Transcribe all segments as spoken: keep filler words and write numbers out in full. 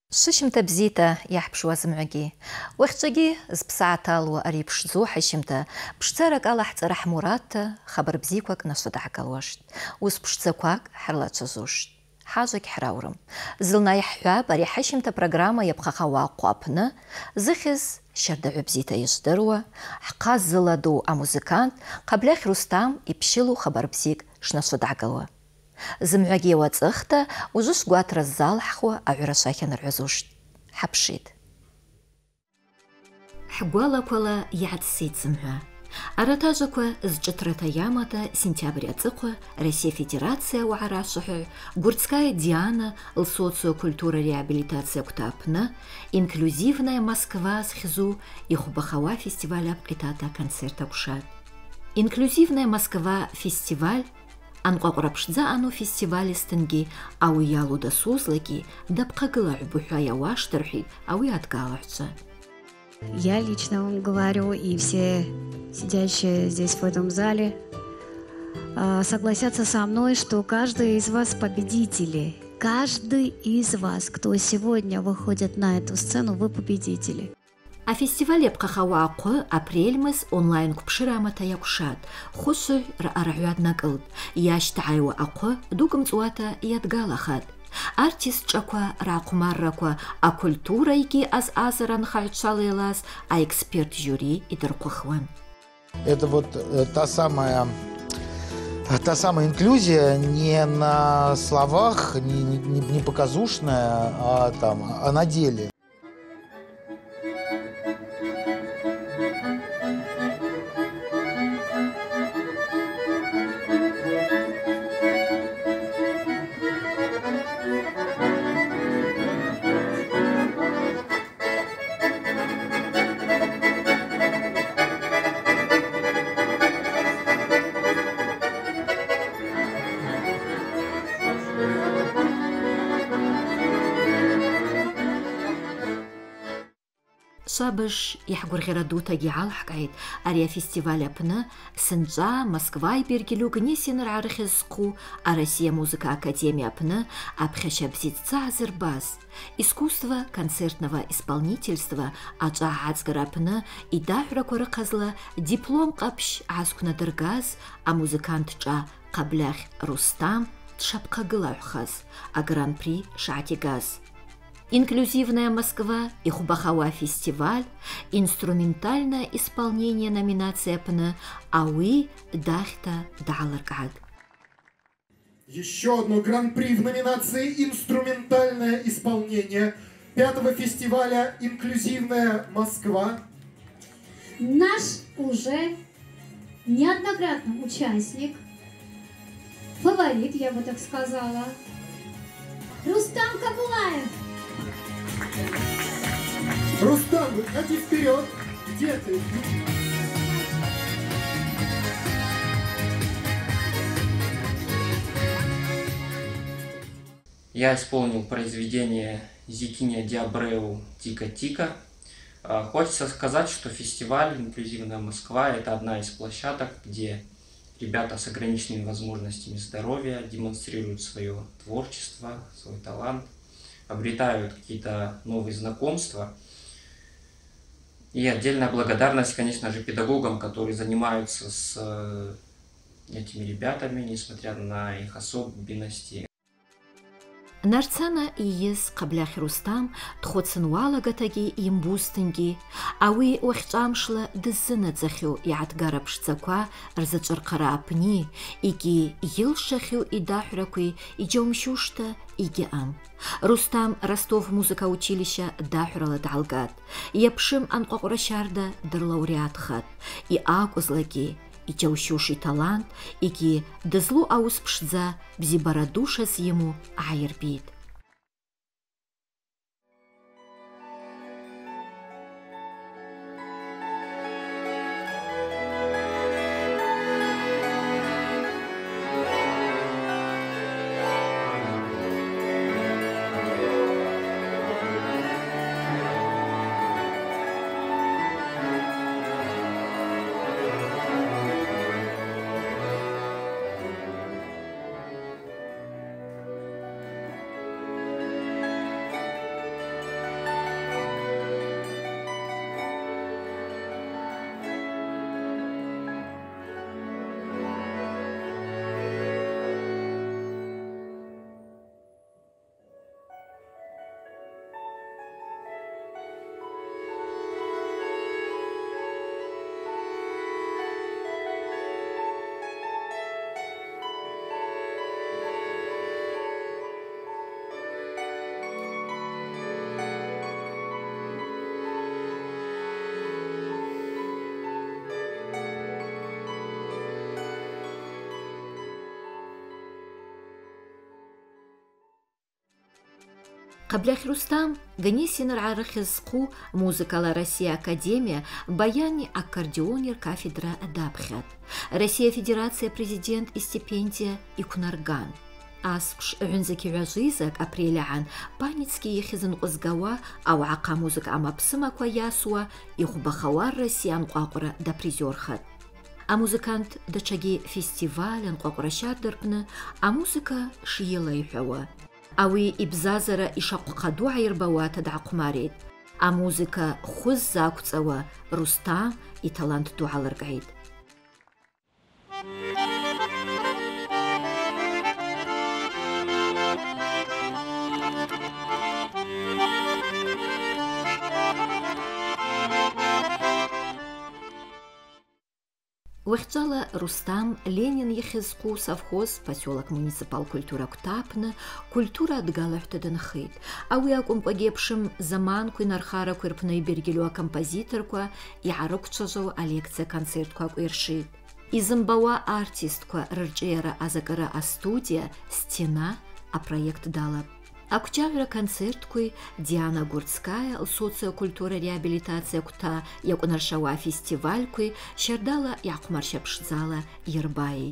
ششمتا بزيتا يحبش وازمعجي وختجي زبساعتا لو أريبش زو حشمتا بشترك على حترح مرات خبر بزيكوك نصدعك الوشت وسبشتزكواك حرلات زوشت حاجك حراورم زلنا يحوا بري حشمتا برنامج يبقى خوا قوابنا زخز شردع بزيتا يصدروا حقاز زلادو أموزيكانت قبل رستام يبشلو خبر بزيك شنصدعك الوا زمعجي واتختا وجوش قوات رزال حخوا أعرشاكن العزوش حبشيد حقوالا كوالا يعد سيد زمعا أراتاجكوا زجترتا ياماتا سентября циква Россия Федерация وعراشها Гурцкая Диана социокультура реабилитация кутапна инклюзивная Москва схизу и хубахава фестиваля плитата концерта кушат. Инклюзивная Москва фестиваль Анқоқрапшдза ану фестивалистинги ауи ялуда сузлаги дабқагыла убухая ваштархи ауи отгалахца. Я лично вам говорю, и все сидящие здесь в этом зале согласятся со мной, что каждый из вас победители. Каждый из вас, кто сегодня выходит на эту сцену, вы победители. А фестиваль يبقى أقوى أبريل مس أونلاين كبشرامة يكشات خصو رأرعيات نقلد ياشتعي وأقوى دوكم زواتا يتقالخات артист чаква ракумарраква а культура иги аз азаран хальчалелас а эксперт жюри и дыркухван. Это вот та самая та самая инклюзия не на словах, не, не, не показушная, а там, а на деле. شابش يحقر غير دوتا جعل حكايت أريا فيستيفال أبنا سنجا موسكوا بيرجلو جنيسين العرخ السقو أراسيا موسيقى أكاديميا أبنا أبخش بزيد تعزر باز искусство концертного исполнительства аджа ацгарапна и дахра кораказла диплом қапш аскуна дыргаз а музыкант ча қаблях Рустам тшапқагылахаз а гран-при шатигаз. Инклюзивная Москва и Хубахава фестиваль, инструментальное исполнение номинации ПН Ауи Дахта Даларгад. Еще одно гран-при в номинации «Инструментальное исполнение» пятого фестиваля «Инклюзивная Москва». Наш уже неоднократный участник, фаворит, я бы так сказала, Рустам Кабулаев. Рустам, выходи вперед! Где ты? Я исполнил произведение Зикиня Диабреу «Тика-тика». Хочется сказать, что фестиваль «Инклюзивная Москва» — это одна из площадок, где ребята с ограниченными возможностями здоровья демонстрируют свое творчество, свой талант, обретают какие-то новые знакомства. И отдельная благодарность, конечно же, педагогам, которые занимаются с этими ребятами, несмотря на их особенности. Нарцана иез قبلах Рустам тхоцнуала гатаги имбустинги ауи уахчамшла дыззына дзахю иатгарапшцаква рзачарқара апни иги йылшахю и дахракуи и джомшушта иги ам. Рустам Ростов музыка училища дахрала далгат. Япшим анқоқра шарда дырлауреатхат и акузлаги и чаущуший талант, иги дызлу ауспшдза бзибарадушас ему айрбит. Қаблях Рустам Гнесинер Арахизқу музыкала Россия Академия баяни аккордеонер кафедра Дабхат. Россия Федерация президент и стипендия Икунарган. Аскш Рюнзеки Разизак апрелян паницкий ехизен Озгава ау ака музыка амапсыма кваясуа и хубахавар Россиян Квакура да призерхат. А музыкант дачаги фестивален Квакура шардырпны, а музыка шиела ихава. Ауи ибзазара ишакъқаду айрбауа тадъақъумарит. А музыка хуз закуцӏауа Рустам и талант дуалыргӏитӏ. Уахьчӏала Рустам Ленин ехизқу совхоз поселок муниципал культура Ктапны культура дгалахтыдынхит. Ауи акӏвымкӏвагьи заманкви нархаракви рпны йбергьльуа композиторква йгӏарыквчважвауа алекция концертква акӏвйыршитӏ. Йзымбауа артистква рыршӏыйара азакӏыра астудия «Стена» апроект далапӏ. Акчавра концерткуй Диана Гурцкая социокультура реабилитация кута якунаршауа фестивалькуй щардала якъумарщапшдзала йырбайит.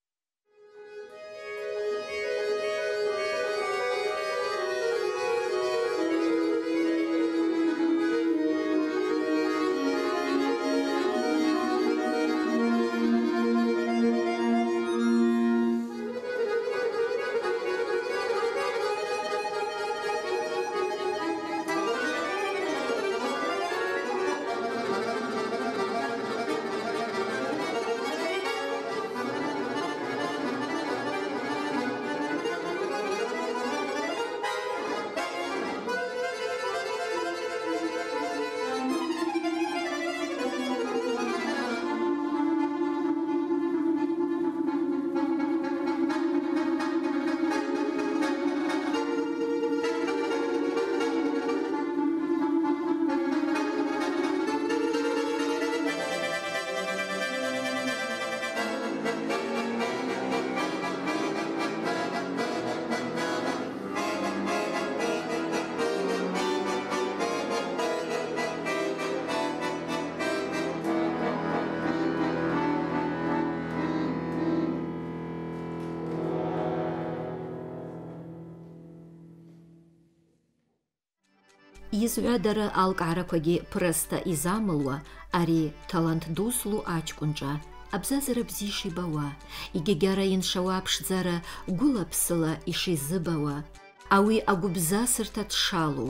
Йызгӏвадара алкӏгӏараквагьи прыста йзамылуа ари талант дуслу ачкӏвынчӏа абзазара бзи йшибауа, йгьагьара йыншауа апшдзара гвылапсыла йшизыбауа, ауи агвыбзасырта дшалу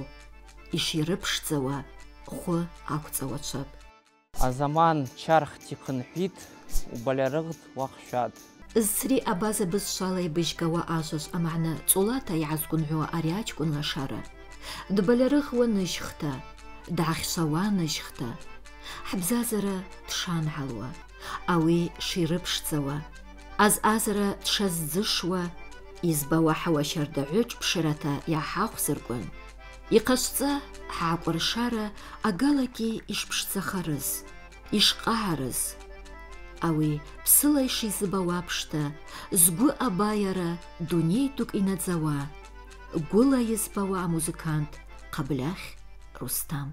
йширыпшдзауа хвы аквцӏауачвапӏ. Азаман чарх тихынхӏвитӏ, убальарыгът уахщатӏ. Зцри абаза бызшвала йбыжьгауа ажважв амагӏны цӏолата йгӏазгвынгӏвуа ари ачкӏвын лашара дбальарыгъуа ныжьхта, дгӏахьшвауа ныжьхта, хӏбзазара дшангӏалуа, ауи ширыпшдзауа, азъазара дшаздзышуа, йызбауа хӏауащардагӏвы пшырата йгӏахӏахвзырквын, йхъашвцӏа хӏгӏакӏвыршара агалагьи йшпшдзахарыз, йшкъагӏарыз, ауи псыла йшизыбауа апшта згвы абайара дуней дукӏ йнадзауа гвыла йызбауа амузыкант Къаблях Рустам.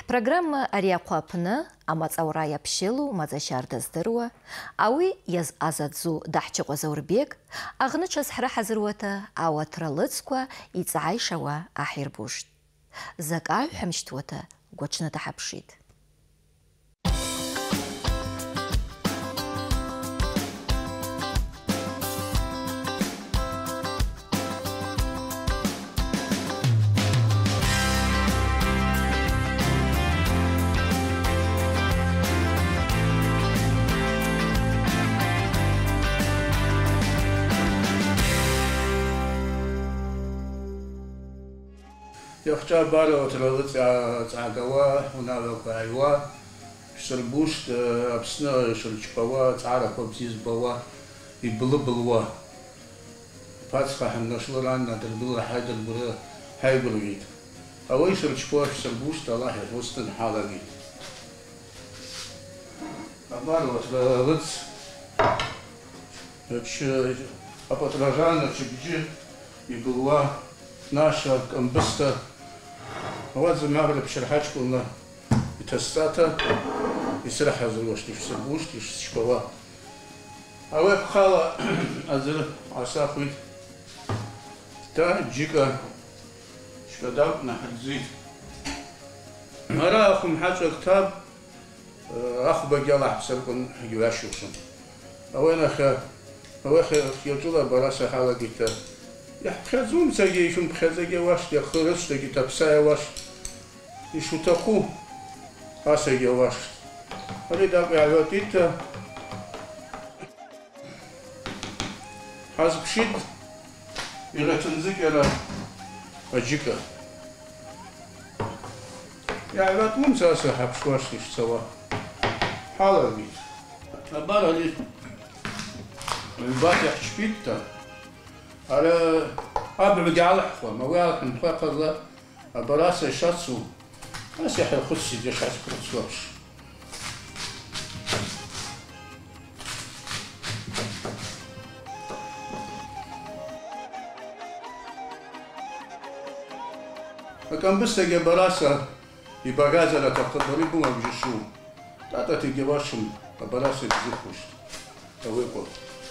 Программа Ариакуапна, Амацаурая Пшелу, Мазашарда Здоруа, Ауи Яз Азадзу Дахчаква Заурбек, Агнычас Храхазруата, Ауатралыцква, Ицайшава Ахирбушт. Закаль Хамштвата, Гочна Тахапшит. يختار بارو ترى تعجوا ونالو كايوا شربوش أبسنا شرچبوا تعرف أبزيز بوا يبلبلوا فاتخ حنشلران ندربل حاجة البر هايبريد أوي شرچبوا شربوش تلاح وسط حالي بارو ترى لط ش أبتراجان شبيج يبلوا наша комбиста, вот замерли пшерхачку на тестата и сраха залошли в сербушки, шпала. А вы пхала азер асахуит, та джика шкадав на хадзит. Ара ахум хача ктаб аху багяла серкун юашушун. А вы наха, а вы хьютула бараса хала гита. Я хазум цаги ишум хазаги ваш, я хырыс таки тапсая ваш, и шутаку асаги ваш. Али так я вот это хазбшит и ратунзик я аджика. Я вот мум саса хапшваш лишь сава. Хала бит. Абар али бат я чпит-то. على قبل بجعل حفظ ما وياك من فقط براسه شخص بس يحل خصي دي شخص كرتسوش فكان بس تجي براسه يبقى غازة تقدري بوما بجشو لا تيجي واشم براسه تزخوش تويقول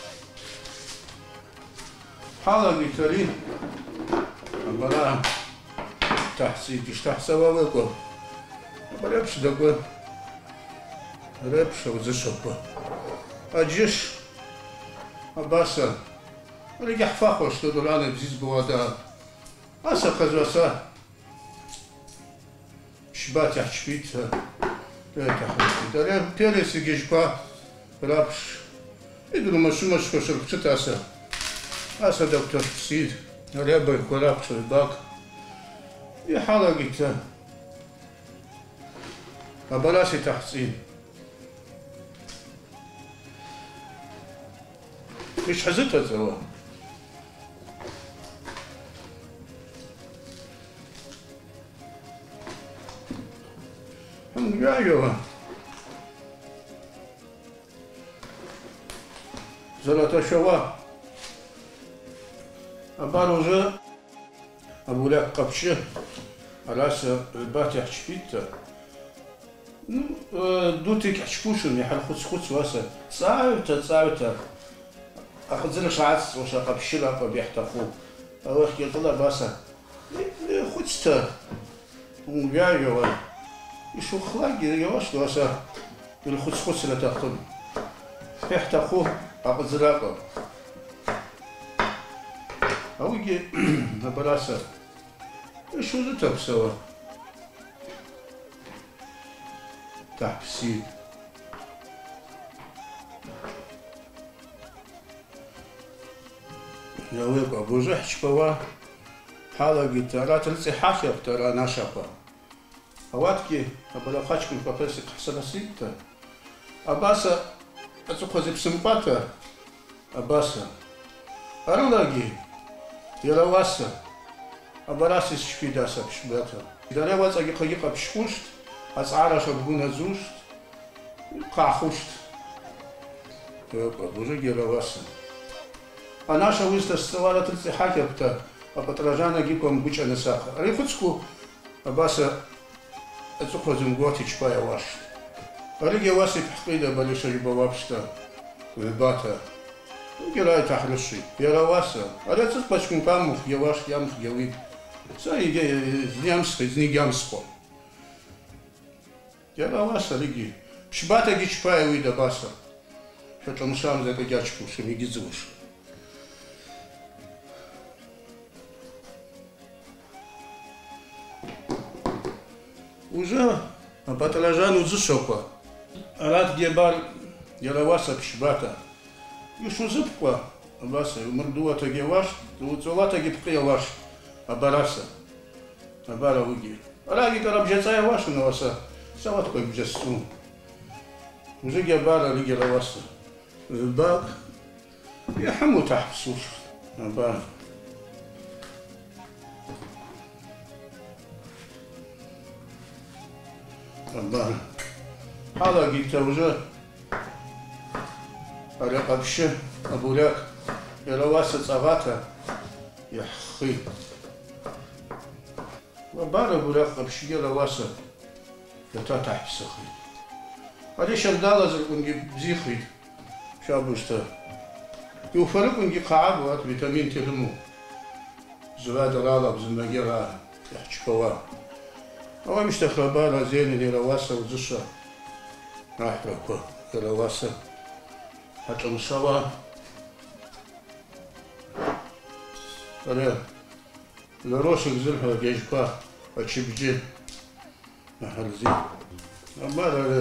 حالا میترین برای تحصیل دیش تحصیل وقو برای بش دکو ربش و زشوبه اجیش اباسا برای جحفا خوش تدولان بزیز بوادا اسا خزوسا شبات يحشبيت لا تحشبيت لا بيرس يجيشبا برابش يدرو مشو مشو شركت اسا اسا دكتور سيد ريبا يكوراب شرباك يا حالا قلت بلاشي تحصيل مش حزتها زوا الحمد لله جوا زلطة شوا أباروجا أبو لك قبشة راس البات يحشفيت دوتك حشفوشن يحل خص خص واسا صعبت صعبت أخذ زلك شعاس وش قبشة بيحتفو أروح يطلع باسا خدته وجايوا يشو خلاقي يواش واسا الخص خص لا تأخذ يحتفو أخذ زلاقه أو يجي براسه شو ذا تبسوا تحسين يا ويك أبو جحش بوا حالا جيتارات تلسي حاشة بترى ناشفة أواتكي أبلا خاشكم كفرسك حسنا سيتا أباسا أتوقع بسمباتا أباسا أرولاجي يلواسا أبراسي شفيداسا بشباتا إذا لا واسا قيقة بشخوشت أسعارا شبقونا زوشت قاحوشت أبوجا يلواسا أنا شاويستا استوالة تلسي حاكا بتا أبتراجانا جيكم بوچا نساقا أري خدسكو أباسا أتخذ مقوتي شبايا واش أريد واسي بحقيدة بلش أجيب وابشتا ويباتا وقراي تحرشي يا رواسا أريد تطبش كم كامخ يواش يامخ يويد ساي يامسخ زني يامسخو يا رواسا ريجي شباتا جي شبايا ويدا باسا شو مشام زي كجاشكو شو ميجزوش уже баталажан узышоква арат гебар яраваса пшбата юшу зыпква абаса умрдуата геваш уцолата гипкияваш абараса абара уги араги карабжецая ваша наваса сават кой бжесу уже гебара лиги раваса бак я хаму тахсуш абара الله هذا قلت وجه أريق أبشه أبو لك يرواسة صغاته يحخي وبار أبو لك أبشه يرواسة يتاتح بسخي هذا شردالة زلقنجي بزيخي شابوشتا يوفرقنجي قاعد وات فيتامين تلمو زباد رالة بزمجيرها يحكي فواه أول مش تخربان زين اللي رواسة وزشة راح ركوا رواسة حتى مشوا أنا لروش الزلفة جيجبا أشبجي محرزي أما لا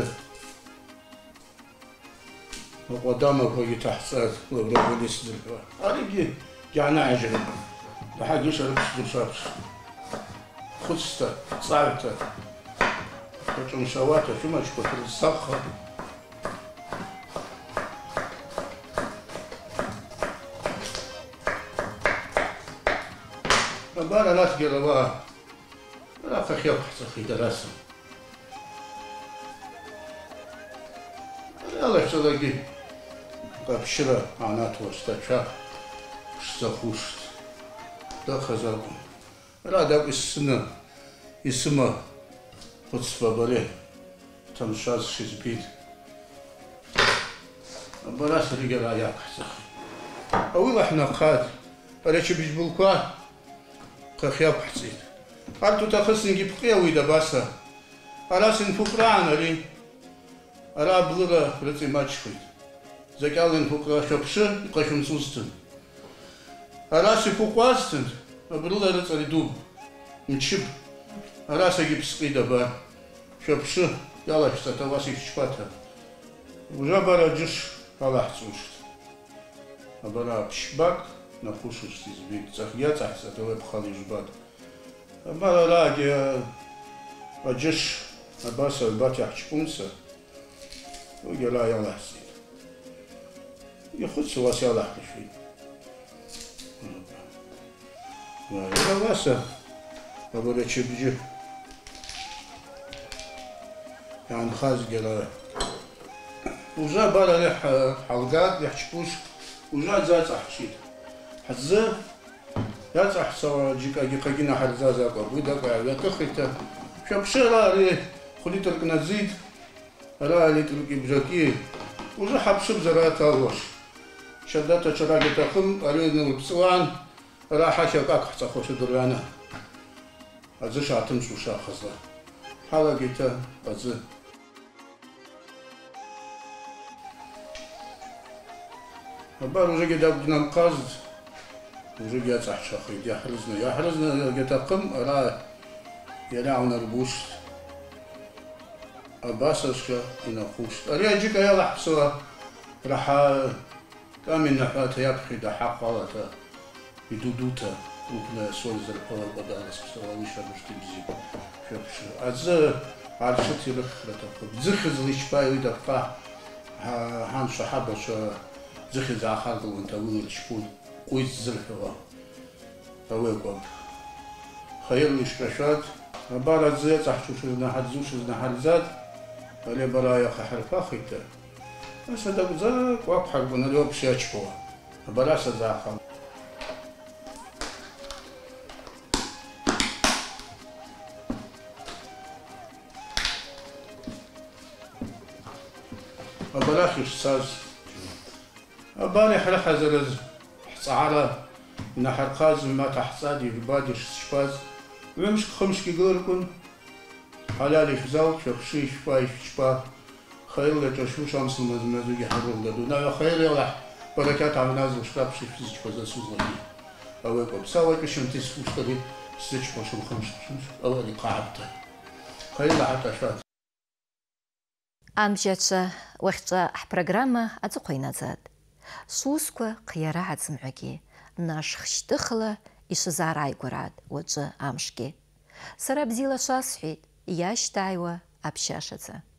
وقدامه هو يتحسد وبرغ الزلفة أريد يعني عجل لحد يشرب الزلفة خصته صعبته كتر مشواته شو ما شكوت الصخر فبالا لا تقرباه لا خير حسخي دراسة يلا يشتغل قبشرة معناته واستشاف اشتخوشت ده خزركم لا ده السنة اسمه خصفة بريه تمشاز شزبيد براس رجال عياق سخي أول إحنا قاد أريش بيجبلكوا كخياب حسيت قالتو تخصني جبقيا ويدا باسا أراسن فقران أري أرا بلغة رتي ماتشفيد زكالين فقرا شبشة يقاشم سوستن أراسي فقواستن أبرلا رتي دوب متشب أراسا جبسقي دبا شبشة يلا شتا واسي شفاتها وجابرا جش الله حسوشت أبرا بشباك نخوشش تزبيك تخيات أحسا توي بخالي جبات أبرا راجي أجش أباسا الباتي أحشبونسا ويلا يلا حسين يخد سواسي الله حشفين يلا واسا أبرا تشبجي يعني خاز قرا وجا برا لح حلقات يحشبوش وجا زاد أحشيد حزة يا أحسوا جيكا جيكا جينا حرزازا قبودا قاعدة كخيتا شبشرا ري خليت ركنا زيد راه اللي تلقي بجاكي وجا حبشب زرات الوش شدات شراجة تخم أريد بسوان راه حاشا كاك حتى خوش درانا أزش عتمش وشا خزا حلقيتا أز أبار وجا قد أبدنا القصد وجا قد أحشاخيد يحرزنا يحرزنا قد أقم راه يلاعنا ربوش أباسشكا ينخوش أريد جيكا يلا حسوا راح كامل نحاتا يبخي دا حقالتا يدودوتا ممكن سوال زرقاء بدانس بسواويش رمشتي بزيب شبش أز عرشتي لخرتا بزخز ليشباي ويدا بقى هان شحابة شا زخز عخارد وانتا ويل شبول قويت زرقوا أويقوب خير ليشباشات أبارا زيت تحشوش زناحات زوش زناحات زاد اللي برايا خحرفا خيتا بس هذا بزاك وابحر بنا اليوم بشياتشبوا أبارا سزاقا أبلاخ يشتاز أبالي حلقة زرز حصارة نحر قازم ما تحصادي ببادي شباز ويمش خمس كيقولكم حلالي فزاوك شخشي شفاي شبا خير لك شو شمس المزمزوجي حرور لدونا خير يلا بركات عم نازل شراب شي فيزيك فزا سوزني أويكم سويك شمتي سوستري ستش باشم خمس شمس أولي قاعدته خير لحتى شات أمجدش وقت программа أتقوينا زاد سوسكو قيارة عزمعكي ناش خشتخلة إيش زارعي قراد وجه أمشكي سرابزيلا شاسحيد ياش تايوة أبشاشة